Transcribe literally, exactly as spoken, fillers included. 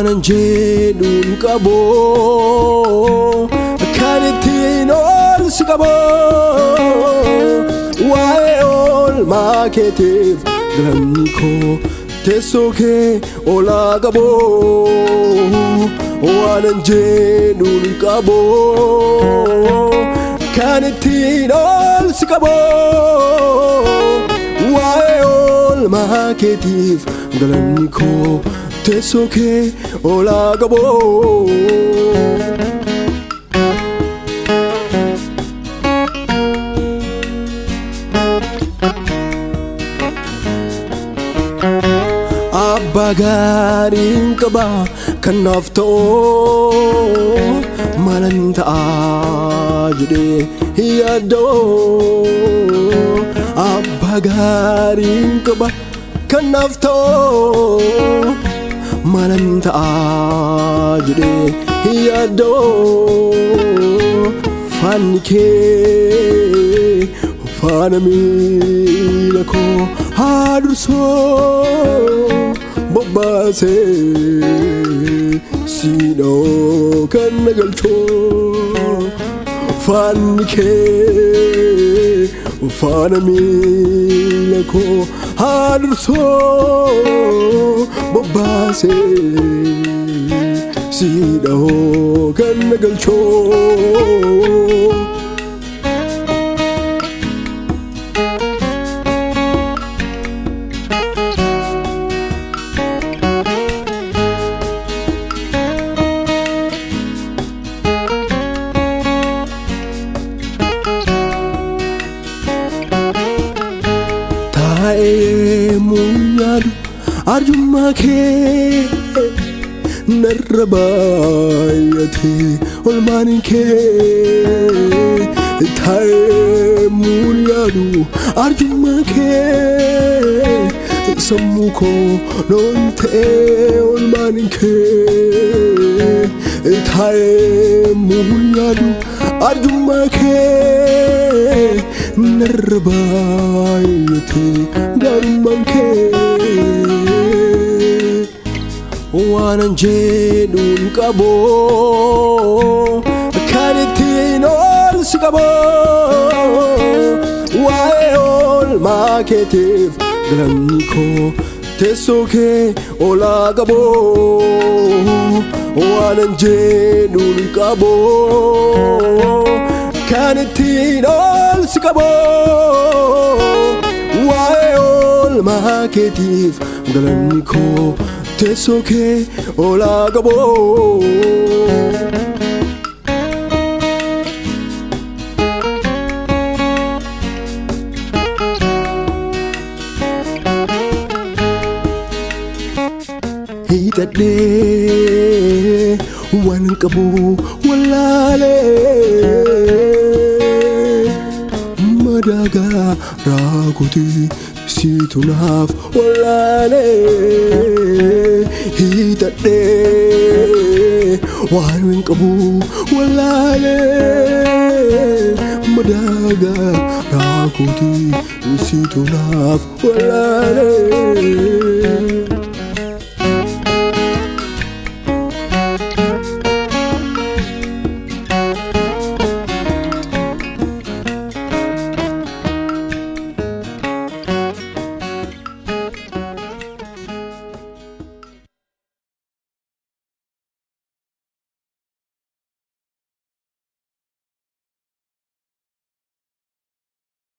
وانا جيدون كابو كانت نول سكابو وايول ما كتيف غلمنيكو تسوكي اولا كابو وانا جيدون كابو كانت نول سكابو وايول ما كتيف غلمنيكو تسوكي اولا كابو Bagaring kaba kanafto malanta ajde hiyado Bagaring kaba kanafto malanta ajde hiyado fanike fanamilako hadurso Babase Sino kan nagalcho Fanike Fanamilako Hadurso Babase Sino kan nagalcho Muyadu arjumake narrabayati olmanike Thai muyadu arjumake samuko nonte olmanike Thai muyadu arjumake narrabayati darmanke وانا جيدون كابو كانت نول سكابو وايول ما كتيف غلمنيكو تسوكي اولا كابو وانا جيدون كابو كانت نول سكابو وايول ما كتيف غلمنيكو تسوكي اولا كابو هيتدي وان كابو ولا لي مداغا راكوتي situnaaf walaale hidhadhee waan hin qabu walaale madaagaa raakuutii situnaaf walaale